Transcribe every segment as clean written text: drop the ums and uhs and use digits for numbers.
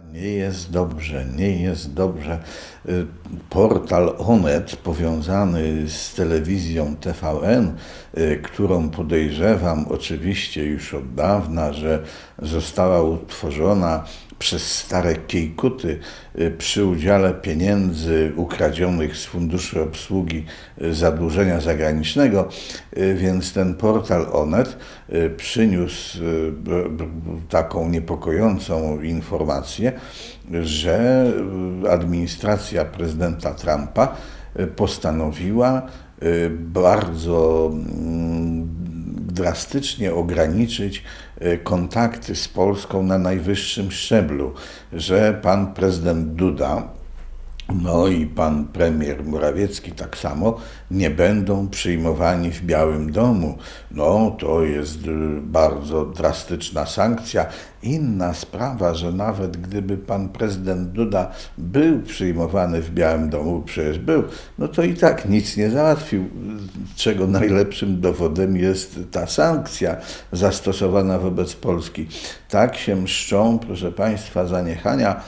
Nie jest dobrze, nie jest dobrze. Portal Onet powiązany z telewizją TVN, którą podejrzewam oczywiście już od dawna, że została utworzona przez stare kiejkuty przy udziale pieniędzy ukradzionych z Funduszu Obsługi Zadłużenia Zagranicznego, więc ten portal Onet przyniósł taką niepokojącą informację, że administracja prezydenta Trumpa postanowiła bardzo drastycznie ograniczyć kontakty z Polską na najwyższym szczeblu, że pan prezydent Duda, no i pan premier Morawiecki tak samo nie będą przyjmowani w Białym Domu. No to jest bardzo drastyczna sankcja. Inna sprawa, że nawet gdyby pan prezydent Duda był przyjmowany w Białym Domu, przecież był, no to i tak nic nie załatwił, czego najlepszym dowodem jest ta sankcja zastosowana wobec Polski. Tak się mszczą, proszę państwa, zaniechania,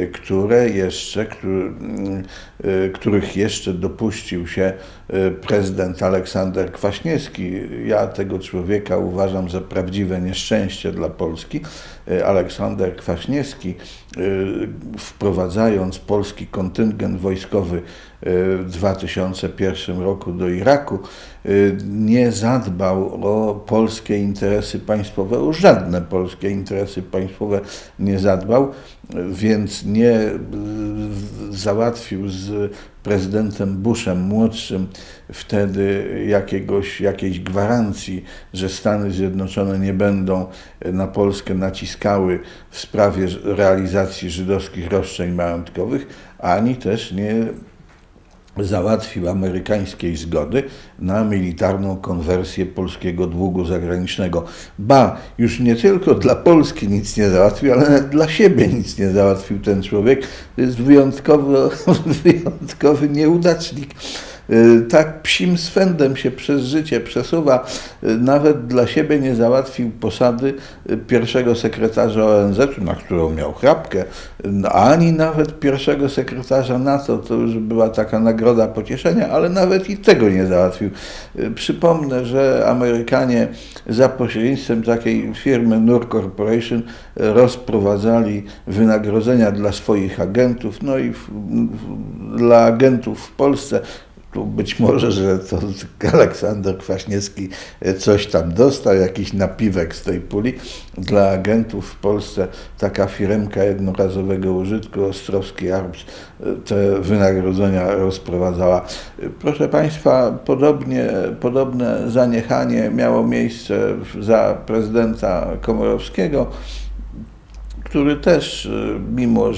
których jeszcze dopuścił się prezydent Aleksander Kwaśniewski. Ja tego człowieka uważam za prawdziwe nieszczęście dla Polski. Aleksander Kwaśniewski, wprowadzając polski kontyngent wojskowy w 2001 roku do Iraku, nie zadbał o polskie interesy państwowe, o żadne polskie interesy państwowe nie zadbał, więc nie załatwił z prezydentem Bushem młodszym wtedy jakiejś gwarancji, że Stany Zjednoczone nie będą na Polskę naciskały w sprawie realizacji żydowskich roszczeń majątkowych, ani też nie załatwił amerykańskiej zgody na militarną konwersję polskiego długu zagranicznego. Ba, już nie tylko dla Polski nic nie załatwił, ale nawet dla siebie nic nie załatwił ten człowiek. To jest wyjątkowy nieudacznik. Tak psim swędem się przez życie przesuwa, nawet dla siebie nie załatwił posady pierwszego sekretarza ONZ, na którą miał chrapkę, ani nawet pierwszego sekretarza NATO, to już była taka nagroda pocieszenia, ale nawet i tego nie załatwił. Przypomnę, że Amerykanie za pośrednictwem takiej firmy Nur Corporation rozprowadzali wynagrodzenia dla swoich agentów, no i dla agentów w Polsce. Tu być może, że to Aleksander Kwaśniewski coś tam dostał, jakiś napiwek z tej puli. Dla agentów w Polsce taka firmka jednorazowego użytku, Ostrowski Arms, te wynagrodzenia rozprowadzała. Proszę państwa, podobne zaniechanie miało miejsce za prezydenta Komorowskiego, który też, mimo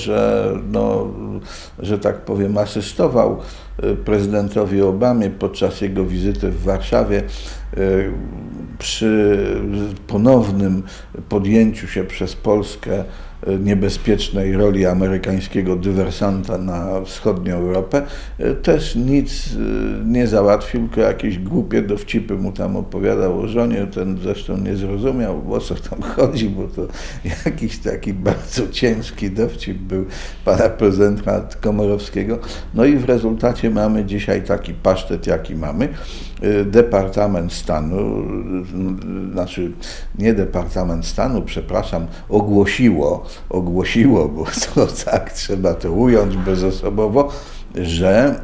że tak powiem, asystował prezydentowi Obamie podczas jego wizyty w Warszawie, przy ponownym podjęciu się przez Polskę niebezpiecznej roli amerykańskiego dywersanta na wschodnią Europę, też nic nie załatwił, tylko jakieś głupie dowcipy mu tam opowiadał o żonie, ten zresztą nie zrozumiał, o co tam chodzi, bo to jakiś taki bardzo ciężki dowcip był pana prezydenta Komorowskiego. No i w rezultacie mamy dzisiaj taki pasztet, jaki mamy. Departament Stanu, znaczy nie Departament Stanu, przepraszam, ogłosiło, bo to tak trzeba to ująć bezosobowo, że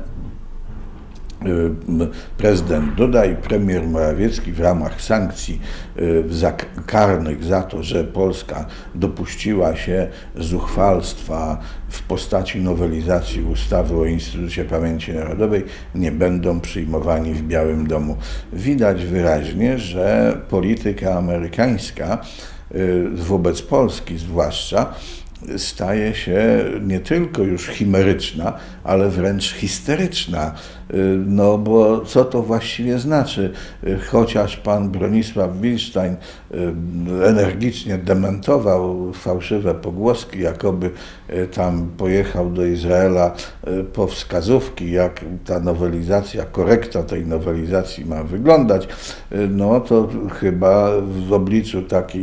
prezydent Duda i premier Morawiecki w ramach sankcji karnych za to, że Polska dopuściła się zuchwalstwa w postaci nowelizacji ustawy o Instytucie Pamięci Narodowej, nie będą przyjmowani w Białym Domu. Widać wyraźnie, że polityka amerykańska wobec Polski zwłaszcza staje się nie tylko już chimeryczna, ale wręcz histeryczna. No bo co to właściwie znaczy? Chociaż pan Bronisław Bilstein energicznie dementował fałszywe pogłoski, jakoby tam pojechał do Izraela po wskazówki, jak ta nowelizacja, korekta tej nowelizacji ma wyglądać, no to chyba w obliczu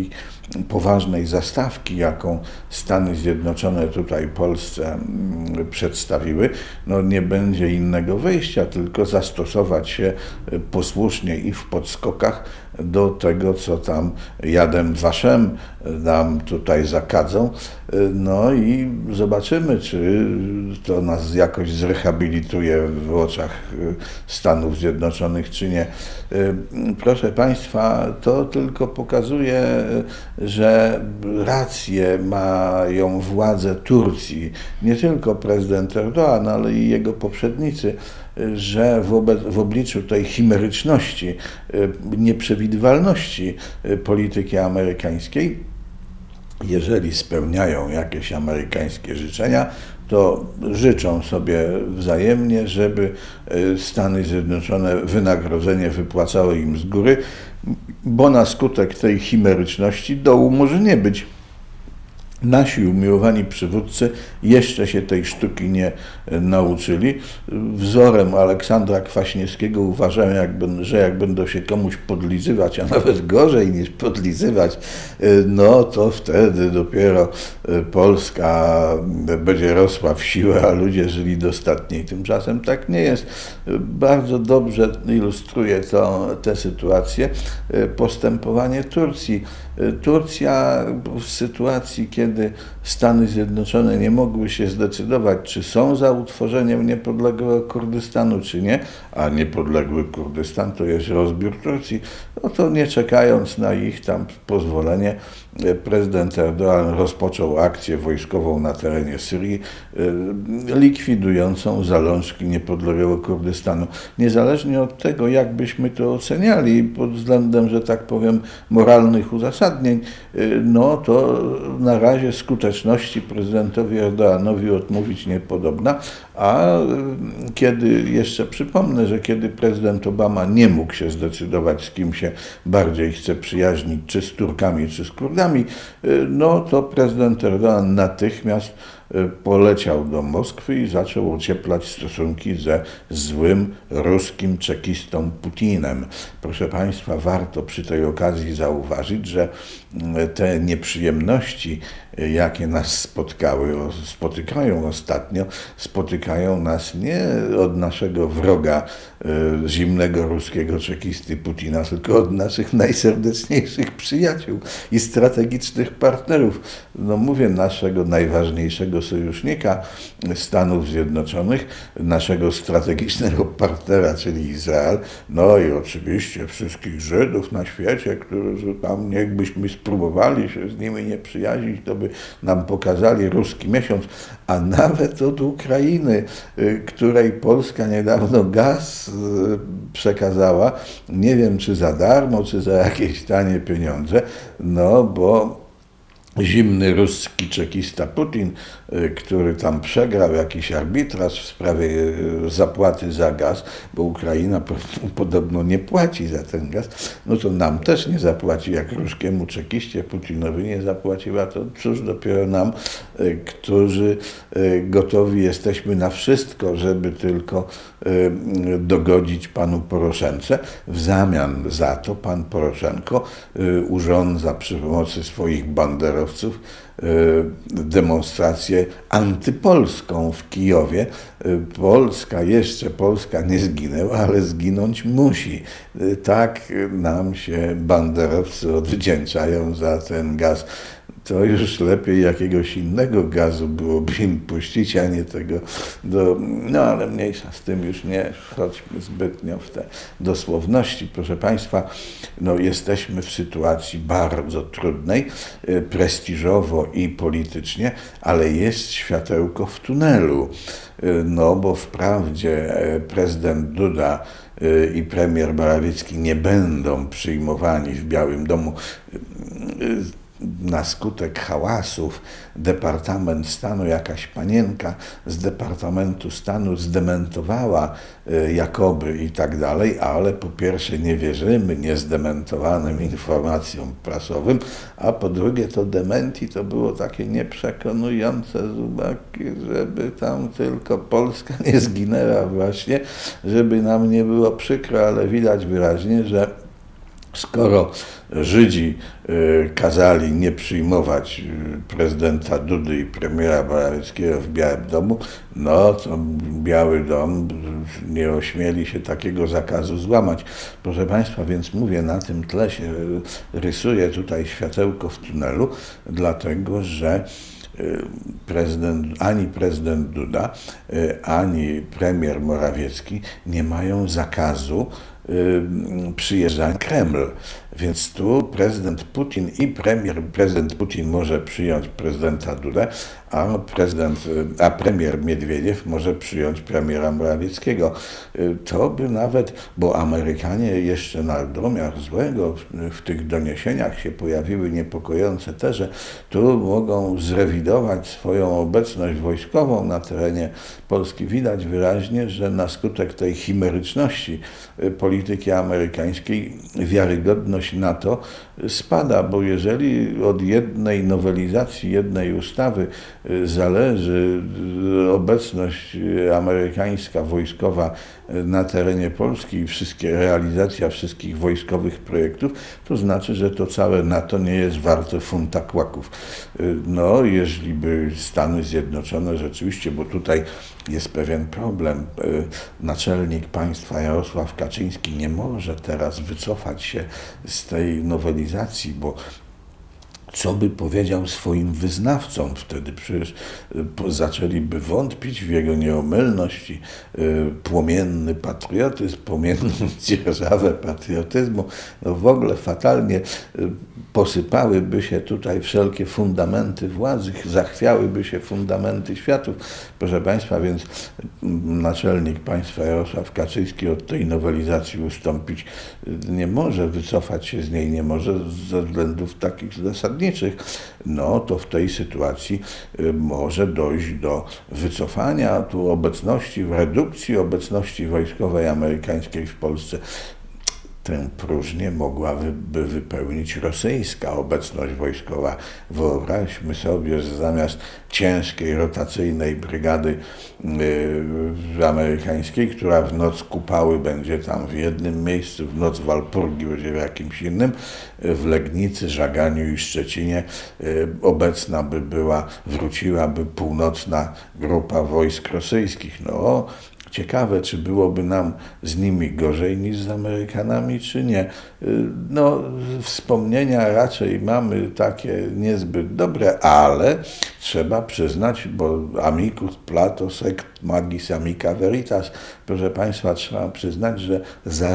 poważnej zastawki, jaką Stany Zjednoczone tutaj Polsce przedstawiły, no nie będzie innego wyjścia, tylko zastosować się posłusznie i w podskokach do tego, co tam jadem waszem nam tutaj zakadzą. No i zobaczymy, czy to nas jakoś zrehabilituje w oczach Stanów Zjednoczonych, czy nie. Proszę Państwa, to tylko pokazuje, że rację mają władze Turcji, nie tylko prezydent Erdoğan, ale i jego poprzednicy, że w obliczu tej chimeryczności, nieprzewidywalności polityki amerykańskiej, jeżeli spełniają jakieś amerykańskie życzenia, to życzą sobie wzajemnie, żeby Stany Zjednoczone wynagrodzenie wypłacały im z góry, bo na skutek tej chimeryczności dołu może nie być. Nasi umiłowani przywódcy jeszcze się tej sztuki nie nauczyli. Wzorem Aleksandra Kwaśniewskiego uważają, że jak będą się komuś podlizywać, a nawet gorzej niż podlizywać, no to wtedy dopiero Polska będzie rosła w siłę, a ludzie żyli dostatniej. Tymczasem tak nie jest. Bardzo dobrze ilustruje tę sytuację postępowanie Turcji. Turcja w sytuacji, kiedy Stany Zjednoczone nie mogły się zdecydować, czy są za utworzeniem niepodległego Kurdystanu, czy nie, a niepodległy Kurdystan to jest rozbiór Turcji, no to nie czekając na ich tam pozwolenie, prezydent Erdoğan rozpoczął akcję wojskową na terenie Syrii, likwidującą zalążki niepodległego Kurdystanu. Niezależnie od tego, jak byśmy to oceniali pod względem, że tak powiem, moralnych uzasadnień, no to na razie skuteczności prezydentowi Erdoğanowi odmówić niepodobna, a kiedy, jeszcze przypomnę, że kiedy prezydent Obama nie mógł się zdecydować, z kim się bardziej chce przyjaźnić, czy z Turkami, czy z Kurdami, no to prezydent Erdoğan natychmiast poleciał do Moskwy i zaczął ocieplać stosunki ze złym ruskim czekistą Putinem. Proszę Państwa, warto przy tej okazji zauważyć, że te nieprzyjemności, jakie nas spotykają ostatnio, spotykają nas nie od naszego wroga, zimnego ruskiego czekisty Putina, tylko od naszych najserdeczniejszych przyjaciół i strategicznych partnerów. No mówię, naszego najważniejszego sojusznika, Stanów Zjednoczonych, naszego strategicznego partnera, czyli Izrael, no i oczywiście wszystkich Żydów na świecie, którzy tam jakbyśmy spróbowali się z nimi nie przyjaźnić, to by nam pokazali ruski miesiąc, a nawet od Ukrainy, której Polska niedawno gaz przekazała, nie wiem czy za darmo, czy za jakieś tanie pieniądze, no bo zimny ruski czekista Putin, który tam przegrał jakiś arbitraż w sprawie zapłaty za gaz, bo Ukraina podobno nie płaci za ten gaz, no to nam też nie zapłaci, jak ruskiemu czekiście Putinowi nie zapłaciła, to cóż dopiero nam, którzy gotowi jesteśmy na wszystko, żeby tylko dogodzić panu Poroszence. W zamian za to pan Poroszenko urządza przy pomocy swoich banderowców demonstrację antypolską w Kijowie. Polska nie zginęła, ale zginąć musi. Tak nam się banderowcy odwdzięczają za ten gaz. To już lepiej jakiegoś innego gazu byłoby im puścić, a nie tego no ale mniejsza z tym, już nie wchodźmy zbytnio w te dosłowności. Proszę Państwa, no jesteśmy w sytuacji bardzo trudnej, prestiżowo i politycznie, ale jest światełko w tunelu, no bo wprawdzie prezydent Duda i premier Morawiecki nie będą przyjmowani w Białym Domu. Na skutek hałasów Departament Stanu, jakaś panienka z Departamentu Stanu zdementowała jakoby i tak dalej, ale po pierwsze nie wierzymy niezdementowanym informacjom prasowym, a po drugie to dementi to było takie nieprzekonujące z uwagi, żeby tam tylko Polska nie zginęła właśnie, żeby nam nie było przykro, ale widać wyraźnie, że Skoro Żydzi kazali nie przyjmować prezydenta Dudy i premiera Morawieckiego w Białym Domu, no to Biały Dom nie ośmieli się takiego zakazu złamać. Proszę Państwa, więc mówię, na tym tle się rysuje tutaj światełko w tunelu, dlatego że ani prezydent Duda, ani premier Morawiecki nie mają zakazu przyjeżdżania na Kreml. Więc tu prezydent Putin i prezydent Putin może przyjąć prezydenta Dudę, a premier Miedwiediew może przyjąć premiera Morawieckiego. To by nawet, bo Amerykanie jeszcze na domiar złego w tych doniesieniach się pojawiły niepokojące te, że tu mogą zrewidować swoją obecność wojskową na terenie Polski. Widać wyraźnie, że na skutek tej chimeryczności polityki amerykańskiej wiarygodność NATO spada, bo jeżeli od jednej nowelizacji, jednej ustawy zależy obecność amerykańska, wojskowa na terenie Polski i realizacja wszystkich wojskowych projektów, to znaczy, że to całe NATO nie jest warte funta kłaków. No, jeżeli by Stany Zjednoczone rzeczywiście, bo tutaj jest pewien problem, naczelnik państwa Jarosław Kaczyński nie może teraz wycofać się z tej nowelizacji, bo co by powiedział swoim wyznawcom wtedy? Przecież zaczęliby wątpić w jego nieomylność i płomienny patriotyzm, płomienną dzierżawę patriotyzmu. No w ogóle fatalnie posypałyby się tutaj wszelkie fundamenty władzy, zachwiałyby się fundamenty światów. Proszę Państwa, więc naczelnik państwa Jarosław Kaczyński od tej nowelizacji ustąpić nie może, wycofać się z niej nie może ze względów takich zasadniczych. No to w tej sytuacji może dojść do wycofania tu obecności, redukcji obecności wojskowej amerykańskiej w Polsce. Tę próżnię mogłaby wypełnić rosyjska obecność wojskowa. Wyobraźmy sobie, że zamiast ciężkiej, rotacyjnej brygady amerykańskiej, która w noc kupały będzie tam w jednym miejscu, w noc Walpurgi będzie w jakimś innym, w Legnicy, Żaganiu i Szczecinie obecna by była, wróciłaby północna grupa wojsk rosyjskich. No, ciekawe, czy byłoby nam z nimi gorzej niż z Amerykanami, czy nie. No, wspomnienia raczej mamy takie niezbyt dobre, ale trzeba przyznać, bo amicus Plato sect magis amica veritas, proszę Państwa, trzeba przyznać, że za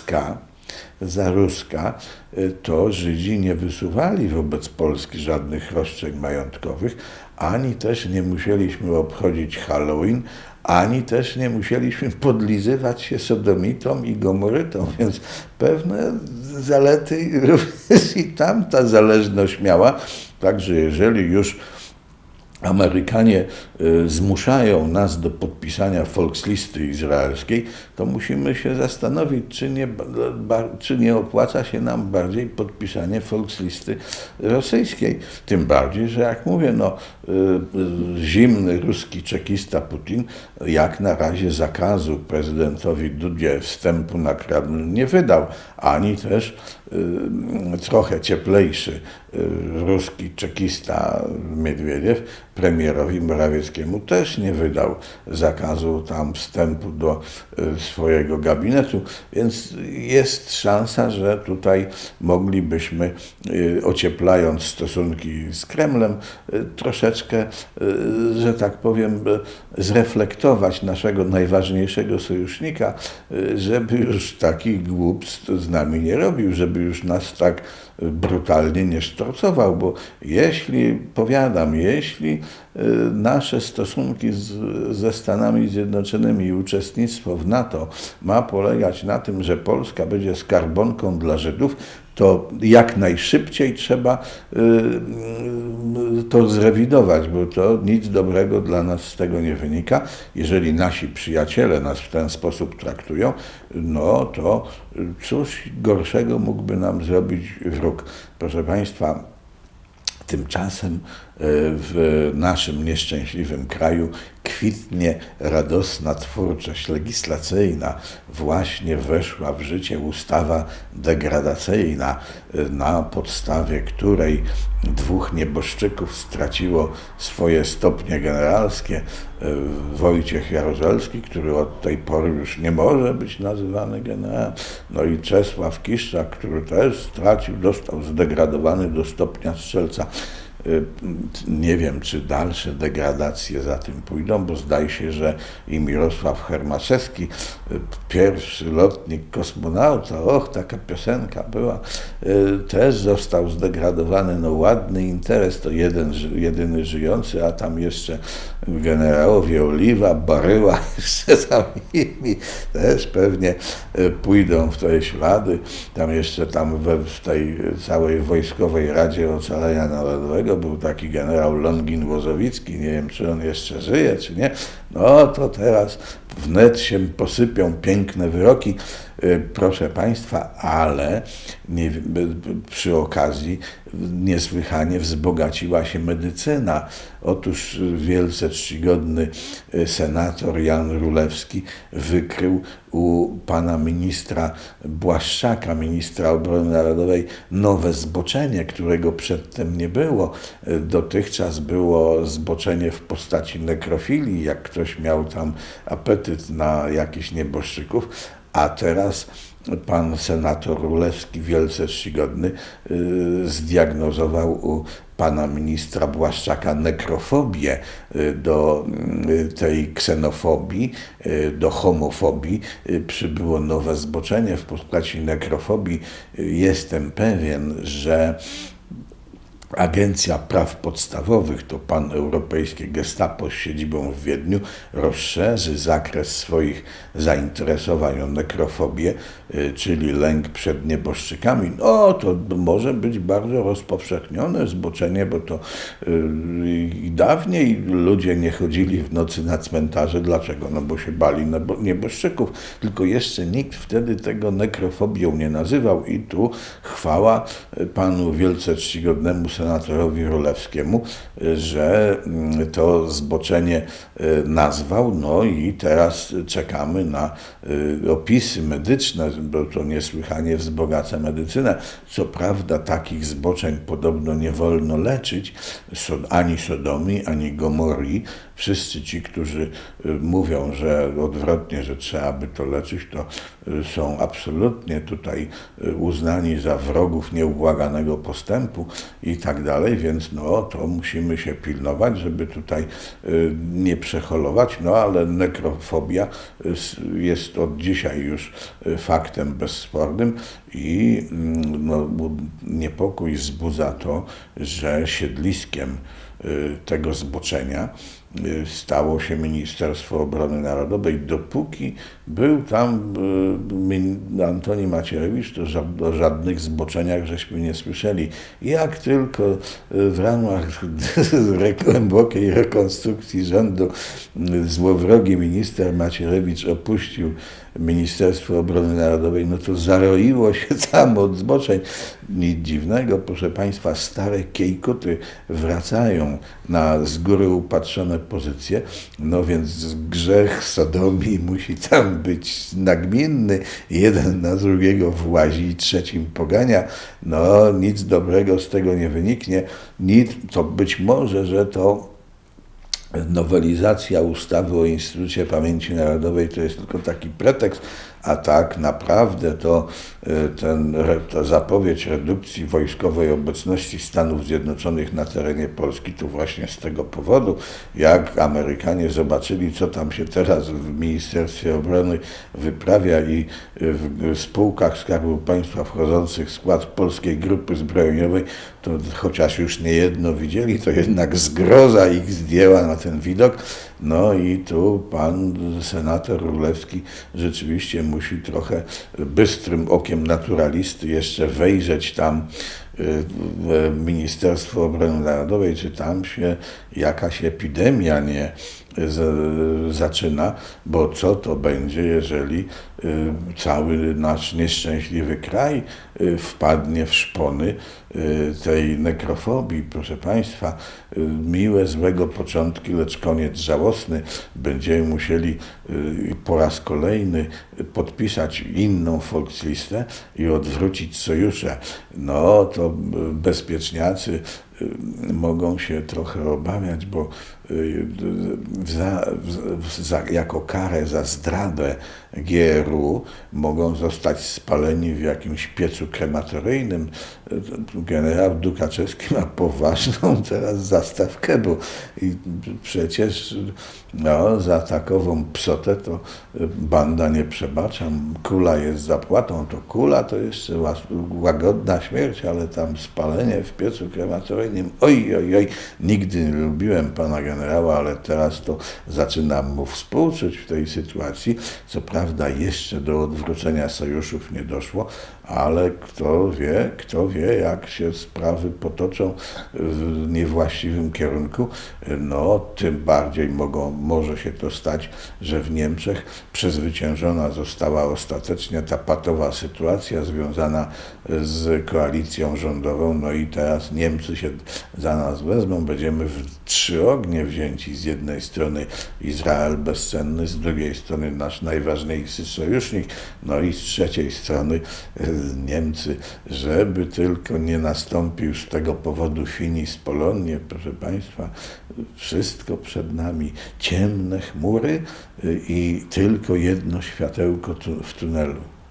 Ruska to Żydzi nie wysuwali wobec Polski żadnych roszczeń majątkowych, ani też nie musieliśmy obchodzić Halloween, ani też nie musieliśmy podlizywać się sodomitom i gomorytom, więc pewne zalety również i tamta zależność miała. Także jeżeli już Amerykanie zmuszają nas do podpisania Volkslisty izraelskiej, to musimy się zastanowić, czy nie opłaca się nam bardziej podpisanie Volkslisty rosyjskiej. Tym bardziej, że jak mówię, no, zimny ruski czekista Putin jak na razie zakazu prezydentowi Dudzie wstępu na Kreml nie wydał, ani też trochę cieplejszy ruski czekista Miedwiediew premierowi Morawieckiemu też nie wydał zakazu tam wstępu do swojego gabinetu, więc jest szansa, że tutaj moglibyśmy, ocieplając stosunki z Kremlem, troszeczkę, że tak powiem, zreflektować naszego najważniejszego sojusznika, żeby już takich głupstw z nami nie robił, żeby już nas tak brutalnie nie sztorcował, bo jeśli nasze stosunki ze Stanami Zjednoczonymi i uczestnictwo w NATO ma polegać na tym, że Polska będzie skarbonką dla Żydów, to jak najszybciej trzeba to zrewidować, bo to nic dobrego dla nas z tego nie wynika. Jeżeli nasi przyjaciele nas w ten sposób traktują, no to cóż gorszego mógłby nam zrobić wróg. Proszę Państwa, tymczasem w naszym nieszczęśliwym kraju kwitnie radosna twórczość legislacyjna. Właśnie weszła w życie ustawa degradacyjna, na podstawie której 2 nieboszczyków straciło swoje stopnie generalskie. Wojciech Jaruzelski, który od tej pory już nie może być nazywany generałem, no i Czesław Kiszczak, który też stracił, został zdegradowany do stopnia strzelca. Nie wiem, czy dalsze degradacje za tym pójdą, bo zdaje się, że i Mirosław Hermaszewski, pierwszy lotnik kosmonauta, taka piosenka była, też został zdegradowany. No ładny interes, to jedyny żyjący, a tam jeszcze generałowie Oliwa, Baryła, jeszcze tam inni też pewnie pójdą w te ślady. Tam w tej całej Wojskowej Radzie Ocalenia Narodowego był taki generał Longin-Wozowicki, nie wiem, czy on jeszcze żyje, czy nie. No to teraz wnet się posypią piękne wyroki, proszę Państwa, ale przy okazji niesłychanie wzbogaciła się medycyna. Otóż wielce czcigodny senator Jan Rulewski wykrył u pana ministra Błaszczaka, ministra obrony narodowej, nowe zboczenie, którego przedtem nie było. Dotychczas było zboczenie w postaci nekrofilii, jak ktoś miał tam apetyt na jakichś nieboszczyków, a teraz pan senator Rulewski, wielce czcigodny, zdiagnozował u pana ministra Błaszczaka nekrofobię do tej ksenofobii, do homofobii. Przybyło nowe zboczenie w postaci nekrofobii. Jestem pewien, że Agencja Praw Podstawowych, to paneuropejskie Gestapo z siedzibą w Wiedniu, rozszerzy zakres swoich zainteresowań o nekrofobię, czyli lęk przed nieboszczykami. No to może być bardzo rozpowszechnione zboczenie, bo to dawniej ludzie nie chodzili w nocy na cmentarze. Dlaczego? No bo się bali nieboszczyków, tylko jeszcze nikt wtedy tego nekrofobią nie nazywał i tu chwała panu wielce czcigodnemu senatorowi Rulewskiemu, że to zboczenie nazwał, no i teraz czekamy na opisy medyczne, bo to niesłychanie wzbogaca medycynę. Co prawda takich zboczeń podobno nie wolno leczyć, ani sodomii, ani gomorii. Wszyscy ci, którzy mówią, że odwrotnie, że trzeba by to leczyć, to są absolutnie tutaj uznani za wrogów nieubłaganego postępu i tak dalej, więc no to musimy się pilnować, żeby tutaj nie przeholować, no ale nekrofobia jest od dzisiaj już faktem bezspornym i no, niepokój wzbudza to, że siedliskiem tego zboczenia stało się Ministerstwo Obrony Narodowej. Dopóki był tam Antoni Macierewicz, to o żadnych zboczeniach żeśmy nie słyszeli. Jak tylko w ramach głębokiej rekonstrukcji rządu złowrogi minister Macierewicz opuścił Ministerstwo Obrony Narodowej, no to zaroiło się tam od zboczeń. Nic dziwnego, proszę Państwa, stare kiejkuty wracają na z góry upatrzone pozycje, no więc grzech sodomii musi tam być nagminny, jeden na drugiego włazi i trzecim pogania, no nic dobrego z tego nie wyniknie, to być może, że to nowelizacja ustawy o Instytucie Pamięci Narodowej to jest tylko taki pretekst, a tak naprawdę to ta zapowiedź redukcji wojskowej obecności Stanów Zjednoczonych na terenie Polski to właśnie z tego powodu, jak Amerykanie zobaczyli, co tam się teraz w Ministerstwie Obrony wyprawia i w spółkach Skarbu Państwa wchodzących w skład Polskiej Grupy Zbrojeniowej, to chociaż już niejedno widzieli, to jednak zgroza ich zdjęła na ten widok. No i tu pan senator Rulewski rzeczywiście musi trochę bystrym okiem naturalisty jeszcze wejrzeć tam Ministerstwo Obrony Narodowej, czy tam się jakaś epidemia nie zaczyna, bo co to będzie, jeżeli cały nasz nieszczęśliwy kraj wpadnie w szpony tej nekrofobii. Proszę Państwa, miłe, złego początki, lecz koniec żałosny. Będziemy musieli po raz kolejny podpisać inną Volkslistę i odwrócić sojusze. No to bezpieczniacy mogą się trochę obawiać, bo jako karę za zdradę GRU mogą zostać spaleni w jakimś piecu krematoryjnym. Generał Dukaczewski ma poważną teraz zastawkę, bo i przecież za takową psotę to banda nie przebacza. Kula jest zapłatą, to kula to jeszcze łagodna śmierć, ale tam spalenie w piecu krematoryjnym, oj, nigdy nie lubiłem pana generała, ale teraz to zaczynam mu współczuć w tej sytuacji. Co prawda jeszcze do odwrócenia sojuszów nie doszło, ale kto wie, jak się sprawy potoczą w niewłaściwym kierunku, no tym bardziej może się to stać, że w Niemczech przezwyciężona została ostatecznie ta patowa sytuacja związana z koalicją rządową, no i teraz Niemcy się za nas wezmą, będziemy w trzy ognie wzięci. Z jednej strony Izrael bezcenny, z drugiej strony nasz najważniejszy sojusznik, no i z trzeciej strony Niemcy, żeby tylko nie nastąpił z tego powodu finis Polonie, proszę Państwa, wszystko przed nami, ciemne chmury i tylko jedno światełko w tunelu.